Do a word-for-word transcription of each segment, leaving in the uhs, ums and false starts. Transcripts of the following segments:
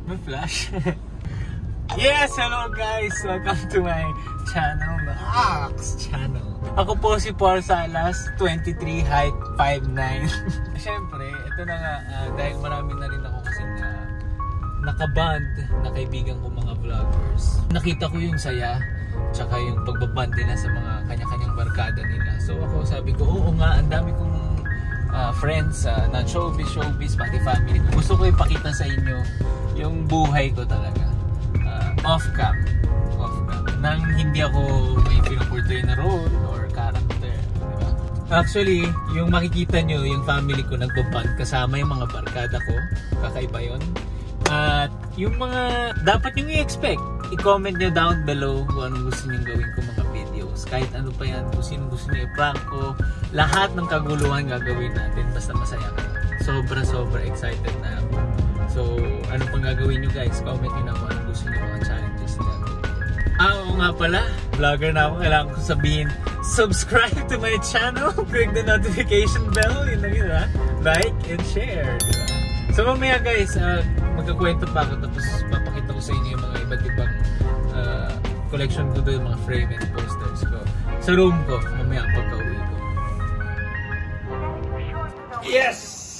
May flash. Yes! Hello guys! Welcome to my channel, the Ox Channel. Ako po si Paul Salas, twenty-three, height five nine. Siyempre, ito na nga, uh, dahil marami na rin ako kasi na nakaband na kaibigan ko mga vloggers. Nakita ko yung saya, tsaka yung pagbaband nila sa mga kanya-kanyang barkada nila. So ako sabi ko, oo nga, ang dami kong uh, friends uh, na showbiz, showbiz, pati family ko. Gusto ko ipakita sa inyo yung buhay ko talaga. Uh, off-cam. Off-cam. Nang hindi ako may pinuportray na role or character. Diba? Actually, yung makikita nyo, yung family ko nagbaband kasama yung mga barkada ko. Kakaiba yun. At yung mga dapat nyo i-expect, i-comment nyo down below kung anong gusto nyo gawin ko mga videos. Kahit ano pa yan, kung sino gusto nyo i-prank ko, lahat ng kaguluhan gagawin natin basta masaya ka. Sobra sobra excited na ako. So, ano pang gagawin nyo guys? Comment nyo na kung anong gusto nyo mga challenges nyo. Ah, oo nga pala, vlogger na ako. Kailangan ko sabihin, subscribe to my channel, click the notification bell, yun lang yun ha. Like and share. Diba? So mamaya guys, uh, magkakwento pa ako tapos papakita ko sa inyo yung mga iba't ibang uh, collection ko doon, mga frame and posters ko sa room ko mamaya pagka-uwi ko. Yes!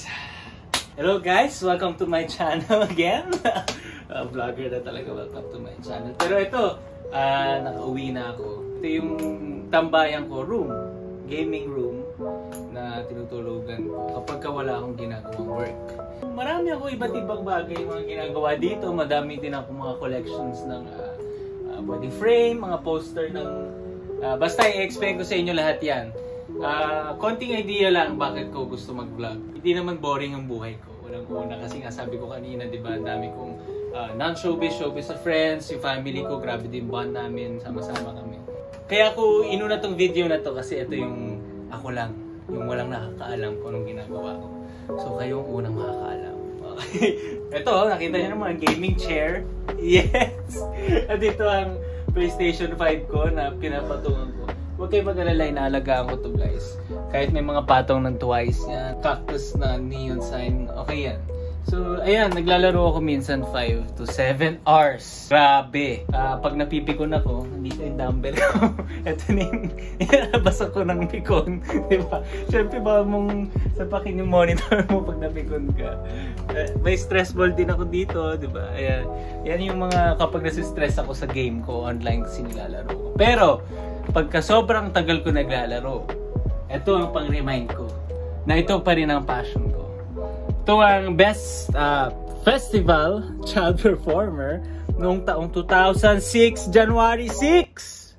Hello guys! Welcome to my channel again. uh, Vlogger na talaga, welcome to my channel. Pero ito, uh, naka-uwi na ako. Ito yung tambayan ko, room, gaming room na tinutulugan ko kapag ka wala akong ginagawang work. Marami ako iba't ibang bagay mga ginagawa dito. Madami din ako mga collections ng uh, uh, body frame, mga poster ng uh, basta i-explain ko sa inyo lahat yan. Uh, konting idea lang bakit ko gusto mag-vlog. Hindi naman boring ang buhay ko. Walang una kasi nga sabi ko kanina, di ba, ang dami kong uh, non-showbiz, showbiz sa friends, yung family ko, grabe din bond namin, sama-sama kami. Kaya ako inuna tong video na to kasi ito yung ako lang, yung walang nakakaalam kung anong ginagawa ko. So kayo ang unang makakaalam. Okay. Ito, nakita niyo naman, gaming chair. Yes! At ito ang PlayStation five ko na pinapatungan ko. Huwag kayo mag-alala, inaalagaan ko to guys. Kahit may mga patong ng Twice yan, cactus na neon sign, okay yan. So, ayan, naglalaro ako minsan five to seven hours. Grabe. Uh, pag napipikon ako, nandito yung dumbbell ko. Ito na yung nilalabas ako ng pikon. Diba? Siyempre, baka mong sapakin yung monitor mo pag napikon ka. Uh, may stress ball din ako dito, diba? Ayan. Yan yung mga kapag nasistress ako sa game ko, online kasi nilalaro ko. Pero, pagka sobrang tagal ko naglalaro, ito ang pang-remind ko na ito pa rin ang passion ko. Ito ang best uh, festival child performer noong taong two thousand six, January sixth.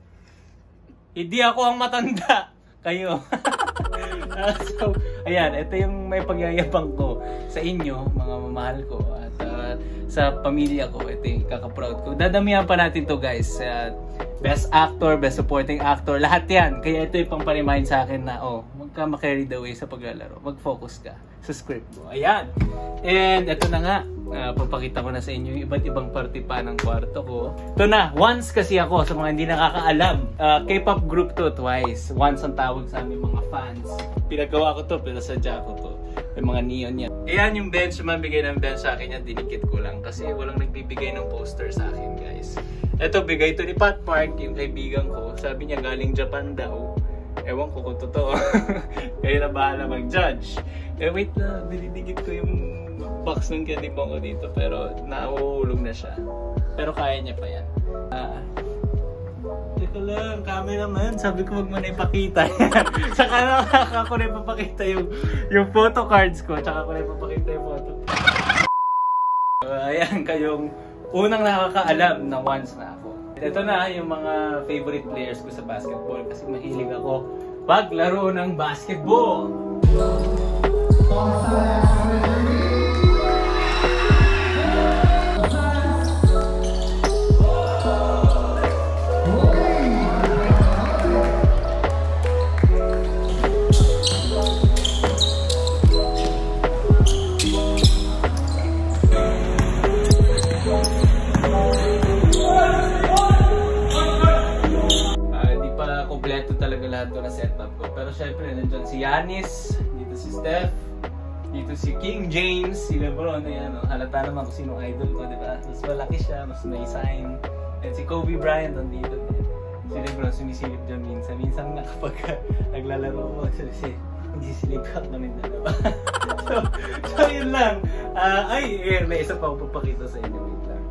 Hindi ako ang matanda. Kayo. uh, so, ayan, ito yung may pagyayabang ko sa inyo, mga mamahal ko. At uh, sa pamilya ko, ito yung kaka-proud ko. Dadamihan pa natin to guys. Uh, best actor, best supporting actor, lahat yan. Kaya ito yung pang pa-remind sa akin na, oh, huwag ka ma-carry the way sa paglalaro. Mag-focus ka sa script mo. Ayan. And ito na nga, uh, papakita ko na sa inyo yung iba't ibang parte pa ng kwarto ko. Ito na, once kasi ako sa mga hindi nakakaalam. Uh, K-pop group to, Twice. Once ang tawag sa aming mga fans. Pinagawa ko to, pero sadya ko to. May mga neon yan. Ayan yung bench, mabigay ng bench sa akin yan, dinikit ko lang. Kasi walang nagbibigay ng poster sa akin, guys. Ito, bigay to ni Pat Mark, yung kaibigan ko. Sabi niya galing Japan daw. Ewan ko kung totoo. Kayo na bahala mag-judge. Eh wait na, dinidikit ko yung box ng candy bongo dito. Pero nauulog na siya. Pero kaya niya pa yan. Ah, teka lang, cameraman. Sabi ko wag mo na ipakita. Saka na ako na ipapakita yung, yung photo cards ko. Tsaka ko na ipapakita yung photo. Uh, ayan, kayong unang nakakaalam na once na ako. Ito na yung mga favorite players ko sa basketball kasi mahilig ako paglaro ng basketball. Kompleto talaga lahat ko na setup ko. Pero syempre, nandiyan si Yanis, dito si Steph, Dito si King James, si Lebron, ayan, oh, halata naman kung sino idol ko, di ba? Mas malaki siya, mas may sign. And si Kobe Bryant nandito din. Si Lebron sumisilip dyan minsan. Minsan nga kapag naglalaro ko, kasi nagsisilip ka namin dalawa. so, so yun lang. Uh, ay, eh, may isa pa ako papakita sa inyo. Wait lang.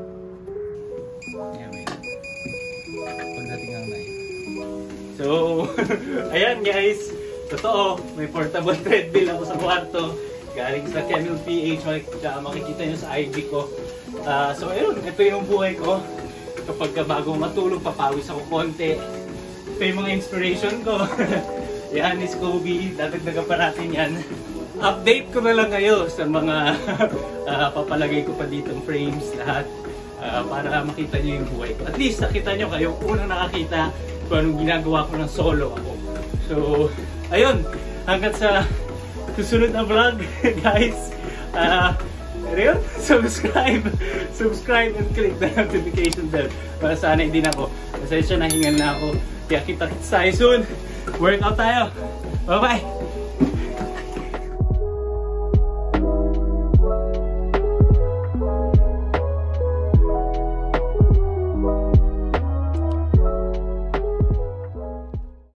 Ayan, wait. Pagdating ang knife. So, ayan guys. Totoo, may portable treadmill ako sa kwarto. Galing sa Camel P H, makikita nyo sa I G ko. Uh, so ayun, ito yung buhay ko. Kapag bago matulog, papawis ako konti. Ito yung mga inspiration ko. Yan is Kobe, dadagdagan pa natin yan. Update ko na lang kayo sa mga uh, papalagay ko pa dito ng frames lahat. Uh, para makita nyo yung buhay ko. At least nakita nyo kayo, unang nakakita kung anong ginagawa ko ng solo ako. So, ayun, hanggang sa susunod na vlog, guys. Uh, ayun, subscribe, subscribe and click the notification bell para sana hindi na ako. Pasensya na, hingal na ako. Kaya kita-kits tayo soon. Workout tayo. Bye-bye!